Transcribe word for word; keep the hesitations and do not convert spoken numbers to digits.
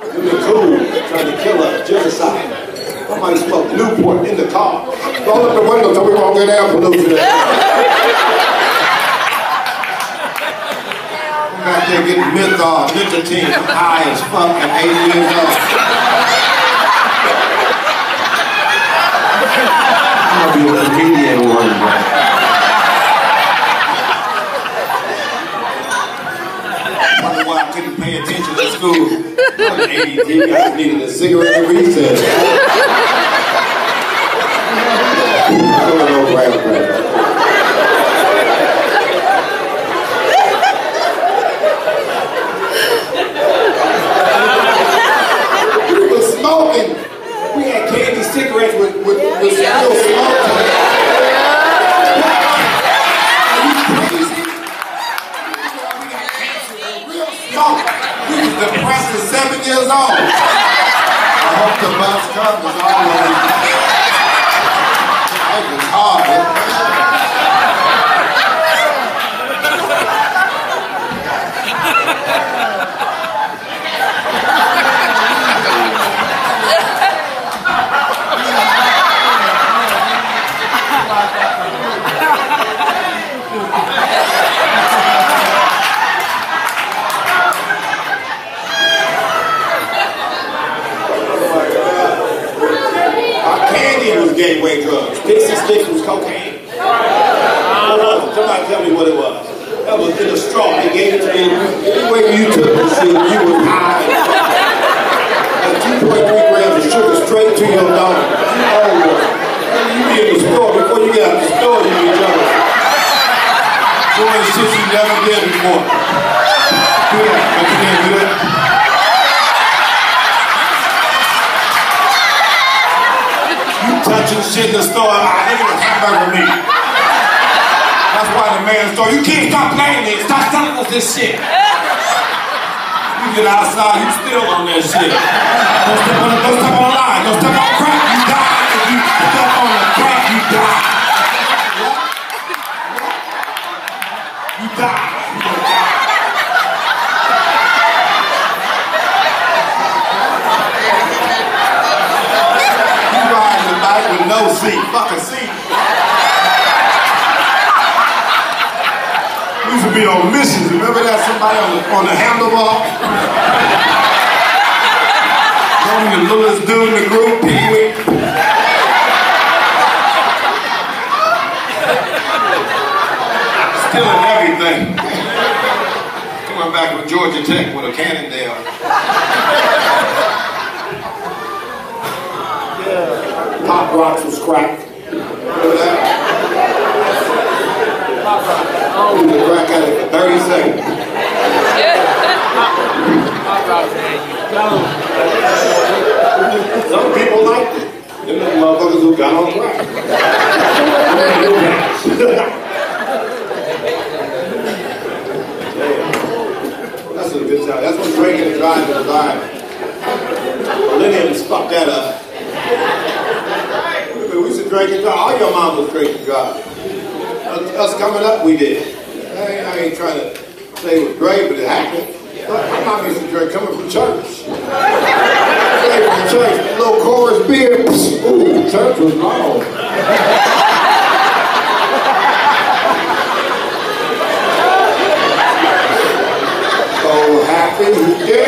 in the Coupe trying to kill us, genocide. Somebody smoked Newport in the car. Roll up the window so we won't get air pollution. I'm back there getting menthol, nicotine, high as fuck at eight years old. I'm gonna be a comedian one day. Wonder why I couldn't pay attention to school. I'm an A D D, I just needed a cigarette at recess. We were smoking. We had candy cigarettes with, with, with still smoke. Are you crazy? We got cancer and real smoke. We was depressed at seven years old. I hope the bus comes as always. It was hard, man. Gateway drugs. Dixie Sticks was cocaine. Somebody tell me what it was. That was in a straw. They gave it to me. Any way you took the shit, you was high. Like two point three grams of sugar straight to your dome. Oh, you be in the store. Before you get out the store, you be jealous. Doing shit you never did before. Do that. But you can't do that. Touching shit in the store, I'm like, look at the hamburger meat. That's why the man in the store, you can't stop playing this, stop selling us this shit. You get outside, you still on that shit. Don't step on, don't step on the line, don't step on crack, you die. If you step on the crack, you die. You die. You gonna die. With no seat, fuck a seat. We used to be on missions. Remember that somebody on the, on the handlebar? Only the littlest dude in the group, Pee-wee. Stealing everything. Coming back with Georgia Tech with a Cannondale. Pop Rocks was crack. Remember that? Pop Rocks. Oh, we was crack at it for thirty seconds. Pop Rocks, man. Some people liked it. Them the motherfuckers who got on crack. That's a good time. That's what drinking and driving is like. Millennials fucked that up. We used to drink and drive. All your mom was drinking and driving. Us coming up, we did. I ain't, I ain't trying to say it was great, but it happened. My mom used to drink coming from church. Came from church, a little chorus beer. Ooh, church was long. So happy, yeah.